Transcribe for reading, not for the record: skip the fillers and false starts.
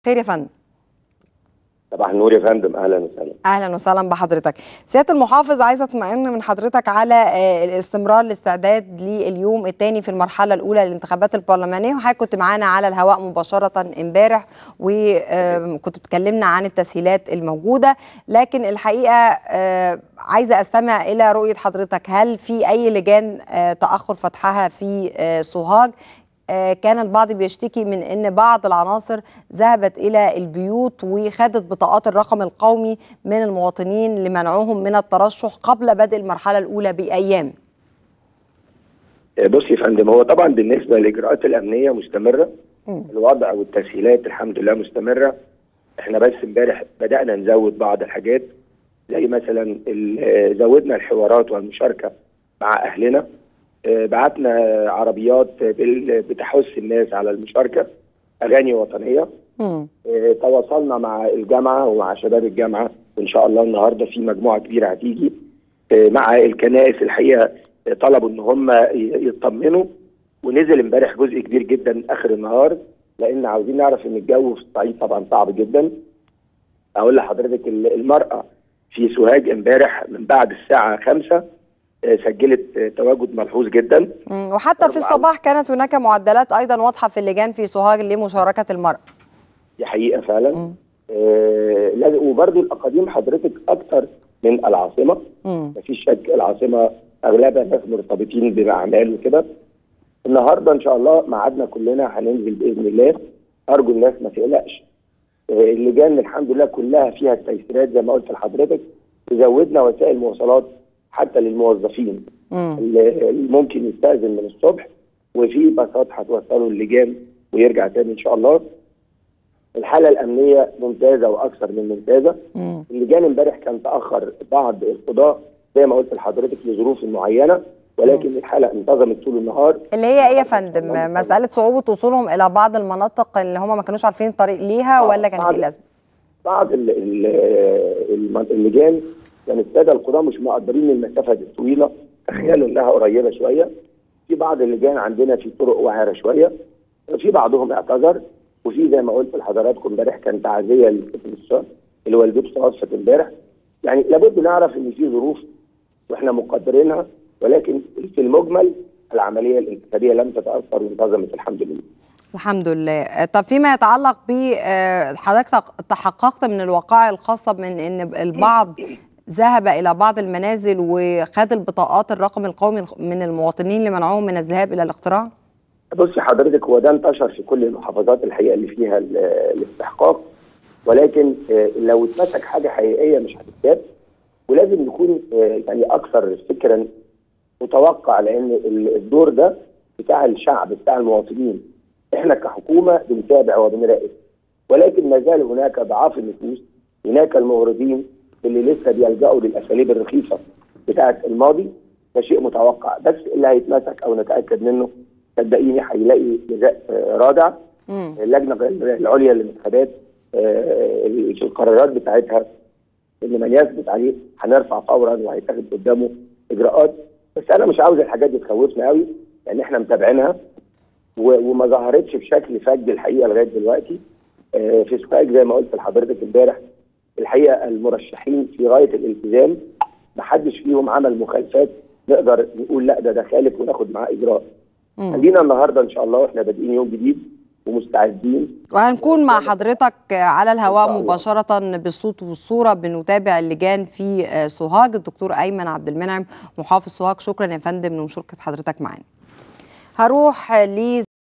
خير يا فندم. صباح النور يا فندم، اهلا وسهلا. اهلا وسهلا بحضرتك. سياده المحافظ، عايزه اطمئن من حضرتك على الاستمرار الاستعداد لليوم الثاني في المرحله الاولى للانتخابات البرلمانيه، وحضرتك كنت معانا على الهواء مباشره امبارح وكنت بتكلمنا عن التسهيلات الموجوده، لكن الحقيقه عايزه استمع الى رؤيه حضرتك. هل في اي لجان تاخر فتحها في سوهاج؟ كان البعض بيشتكي من أن بعض العناصر ذهبت إلى البيوت وخدت بطاقات الرقم القومي من المواطنين لمنعهم من الترشح قبل بدء المرحلة الأولى بأيام. بص يا فندم، هو طبعا بالنسبة للإجراءات الأمنية مستمرة. الوضع والتسهيلات الحمد لله مستمرة. احنا بس امبارح بدأنا نزود بعض الحاجات، زي مثلا زودنا الحوارات والمشاركة مع أهلنا. بعتنا عربيات بتحث الناس على المشاركة، أغاني وطنية. تواصلنا مع الجامعة ومع شباب الجامعة، وإن شاء الله النهاردة في مجموعة كبيرة هتيجي. مع الكنائس الحقيقة طلبوا إن هم يطمنوا، ونزل امبارح جزء كبير جدا آخر النهار، لأن عاوزين نعرف إن الجو في الصعيد طبعا صعب جدا. أقول لحضرتك المرأة في سوهاج امبارح من بعد الساعة 5 سجلت تواجد ملحوظ جدا، وحتى في الصباح كانت هناك معدلات ايضا واضحه في اللجان في سوهاج لمشاركه المرأة. دي حقيقه فعلا. وبرضه الاقاليم حضرتك اكثر من العاصمه. مفيش شك العاصمه اغلبها ناس مرتبطين باعمال وكده. النهارده ان شاء الله ميعادنا كلنا هننزل باذن الله. ارجو الناس ما تقلقش. اللجان الحمد لله كلها فيها التيسيرات زي ما قلت لحضرتك. زودنا وسائل مواصلات حتى للموظفين اللي ممكن يستأذن من الصبح، وفي باصات هتوصلوا اللجان ويرجع تاني ان شاء الله. الحاله الامنيه ممتازه واكثر من ممتازه. اللجان امبارح كان تاخر بعض القضاء زي ما قلت لحضرتك لظروف معينه، ولكن الحاله انتظمت طول النهار. اللي هي ايه يا فندم؟ مساله صعوبه وصولهم الى بعض المناطق اللي هم ما كانوش عارفين الطريق ليها، ولا كانت ايه الازمه؟ بعض اللجان كان الساده القضاه مش مقدرين المسافه الطويله، تخيلوا انها قريبه شويه. في بعض اللجان عندنا في طرق وعره شويه، في بعضهم اعتذر، وفي زي ما قلت لحضراتكم امبارح كان تعزيه للطفل الصغير اللي والدته توفت امبارح. يعني لابد نعرف ان في ظروف واحنا مقدرينها، ولكن في المجمل العمليه الانتخابيه لم تتاثر وانتظمت الحمد لله. الحمد لله. طب فيما يتعلق ب حضرتك تحققت من الوقائع الخاصه من ان البعض ذهب إلى بعض المنازل وخد البطاقات الرقم القومي من المواطنين لمنعهم من الذهاب إلى الاقتراع؟ بصي حضرتك، هو ده انتشر في كل المحافظات الحقيقة اللي فيها الاستحقاق، ولكن لو اتمسك حاجة حقيقية مش هتتساب، ولازم نكون يعني أكثر فكرا متوقع، لأن الدور ده بتاع الشعب بتاع المواطنين. احنا كحكومة بنتابع وبنراقب، ولكن ما زال هناك ضعاف النفوس، هناك المغرضين اللي لسه بيلجأوا للأساليب الرخيصة بتاعة الماضي. ده شيء متوقع، بس اللي هيتمسك أو نتأكد منه صدقيني هيلاقي جزاء رادع. اللجنة العليا للانتخابات في القرارات بتاعتها اللي من يثبت عليه هنرفع فورا وهيتاخد قدامه إجراءات. بس أنا مش عاوز الحاجات دي تخوفنا قوي، لأن احنا متابعينها وما ظهرتش بشكل فج الحقيقة لغاية دلوقتي. في سوهاج زي ما قلت لحضرتك امبارح، الحقيقه المرشحين في غايه الالتزام، ما حدش فيهم عمل مخالفات نقدر نقول لا ده خالف وناخد معاه اجراء. خلينا النهارده ان شاء الله واحنا بادئين يوم جديد ومستعدين، وهنكون مع حضرتك على الهواء مباشره بالصوت والصوره بنتابع اللجان في سوهاج. الدكتور ايمن عبد المنعم محافظ سوهاج، شكرا يا فندم لمشاركه حضرتك معانا. هروح